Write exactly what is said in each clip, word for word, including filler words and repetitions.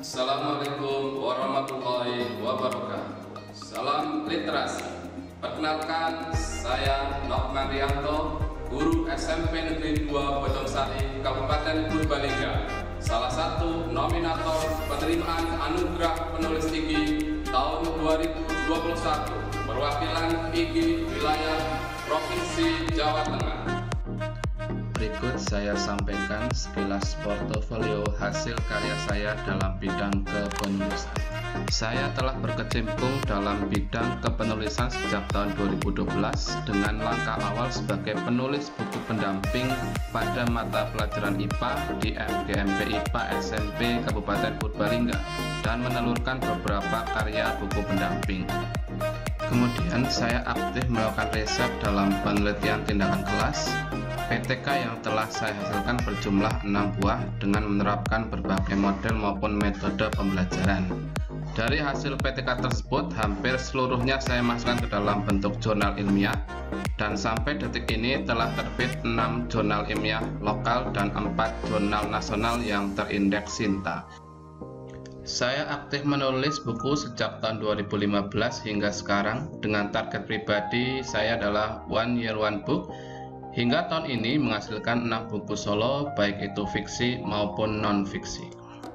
Assalamualaikum warahmatullahi wabarakatuh. Salam literasi. Perkenalkan, saya Nokman Rianto, guru S M P Negeri dua Bojong-Sari, Kabupaten Purbalingga, salah satu nominator penerimaan anugerah penulis I G I tahun dua ribu dua puluh satu, perwakilan I G I wilayah Provinsi Jawa Tengah. Berikut saya sampaikan sekilas portofolio hasil karya saya dalam bidang kepenulisan. Saya telah berkecimpung dalam bidang kepenulisan sejak tahun dua ribu dua belas dengan langkah awal sebagai penulis buku pendamping pada mata pelajaran I P A di M G M P I P A S M P Kabupaten Purbalingga dan menelurkan beberapa karya buku pendamping. Kemudian saya aktif melakukan riset dalam penelitian tindakan kelas. P T K yang telah saya hasilkan berjumlah enam buah dengan menerapkan berbagai model maupun metode pembelajaran. Dari hasil P T K tersebut, hampir seluruhnya saya masukkan ke dalam bentuk jurnal ilmiah, dan sampai detik ini telah terbit enam jurnal ilmiah lokal dan empat jurnal nasional yang terindeks Sinta. Saya aktif menulis buku sejak tahun dua ribu lima belas hingga sekarang dengan target pribadi saya adalah one year one book. Hingga tahun ini menghasilkan enam buku solo, baik itu fiksi maupun non-fiksi.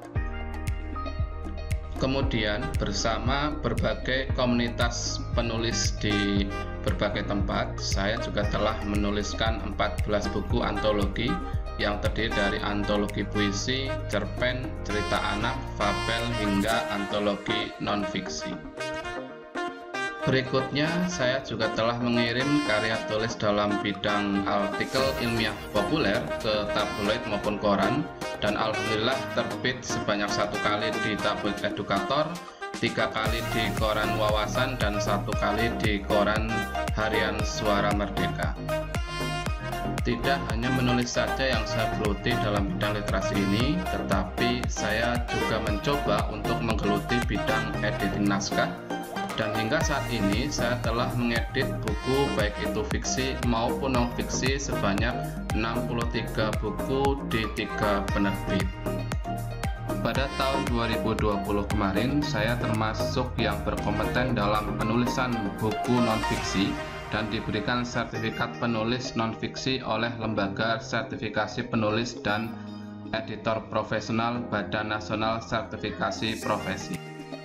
Kemudian bersama berbagai komunitas penulis di berbagai tempat, saya juga telah menuliskan empat belas buku antologi yang terdiri dari antologi puisi, cerpen, cerita anak, fabel, hingga antologi non-fiksi. Berikutnya, saya juga telah mengirim karya tulis dalam bidang artikel ilmiah populer ke tabloid maupun koran, dan alhamdulillah terbit sebanyak satu kali di tabloid Edukator, tiga kali di koran Wawasan, dan satu kali di koran harian Suara Merdeka. Tidak hanya menulis saja yang saya geluti dalam bidang literasi ini, tetapi saya juga mencoba untuk menggeluti bidang editing naskah. Dan hingga saat ini saya telah mengedit buku baik itu fiksi maupun non-fiksi sebanyak enam puluh tiga buku di tiga penerbit. Pada tahun dua ribu dua puluh kemarin, saya termasuk yang berkompeten dalam penulisan buku non-fiksi dan diberikan sertifikat penulis non-fiksi oleh Lembaga Sertifikasi Penulis dan Editor Profesional Badan Nasional Sertifikasi Profesi.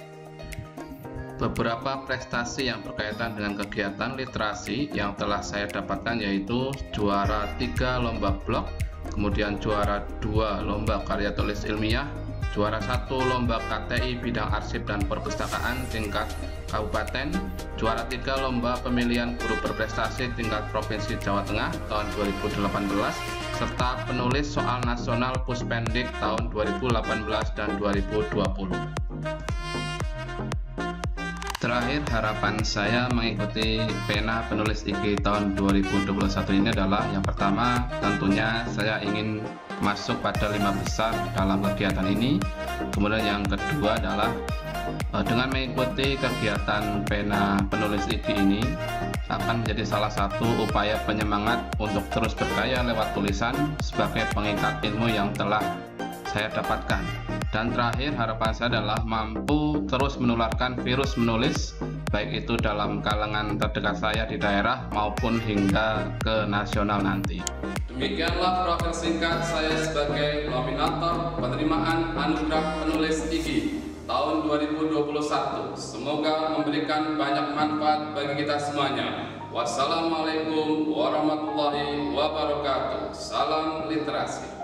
Beberapa prestasi yang berkaitan dengan kegiatan literasi yang telah saya dapatkan yaitu juara tiga lomba blog, kemudian juara dua lomba karya tulis ilmiah, juara satu lomba K T I bidang arsip dan perpustakaan tingkat kabupaten, juara tiga lomba pemilihan guru berprestasi tingkat Provinsi Jawa Tengah tahun dua ribu delapan belas, serta penulis soal nasional Puspendik tahun dua ribu delapan belas dan dua ribu dua puluh. Terakhir, harapan saya mengikuti pena penulis I G I tahun dua ribu dua puluh satu ini adalah yang pertama, tentunya saya ingin masuk pada lima besar dalam kegiatan ini. Kemudian yang kedua adalah dengan mengikuti kegiatan pena penulis I G I ini akan menjadi salah satu upaya penyemangat untuk terus berkarya lewat tulisan sebagai pengikat ilmu yang telah saya dapatkan. Dan terakhir, harapan saya adalah mampu terus menularkan virus menulis, baik itu dalam kalangan terdekat saya di daerah maupun hingga ke nasional nanti. Demikianlah profil singkat saya sebagai nominator penerimaan anugerah penulis I G I tahun dua ribu dua puluh satu. Semoga memberikan banyak manfaat bagi kita semuanya. Wassalamualaikum warahmatullahi wabarakatuh. Salam literasi.